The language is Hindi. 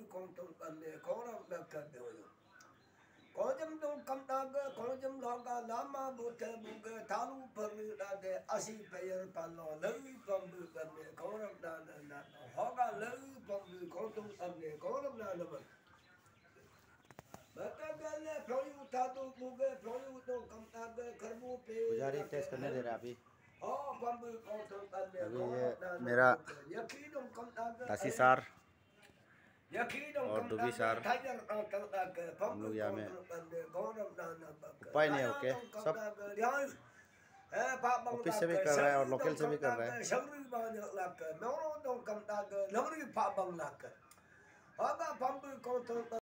kontum kanne koram bakkabe oyo kojam dum kamdaga kojam loga lama bute buge talu perlu dade asi payer palo lagi pambu kanne koram dana hoga lagi pambu kontum kanne koram dana bakkabe proyu tatu buge proyu dum kamdaga karbu pe पुजारी टेस्ट करने दे रहा है अभी अभी ये मेरा दासी सार और डूबी सार हम लोग यहाँ में उपाय नहीं ओके सब ऑफिस से भी कर रहा है और लोकल से भी कर रहा है।